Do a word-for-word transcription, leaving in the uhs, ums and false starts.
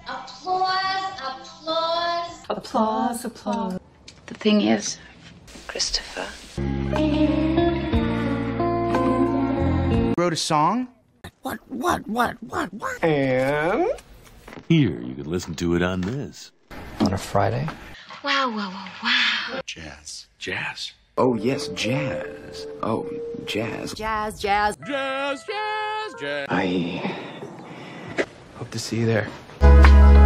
Applause, applause. Applause, applause. The thing is, Christopher. Wrote a song? What, what, what, what, what? And? Here, you can listen to it on this. On a Friday? Wow, wow, wow, wow. Jazz. Jazz. Oh, yes, jazz. Oh, jazz. Jazz, jazz. Jazz, jazz, jazz. I hope to see you there.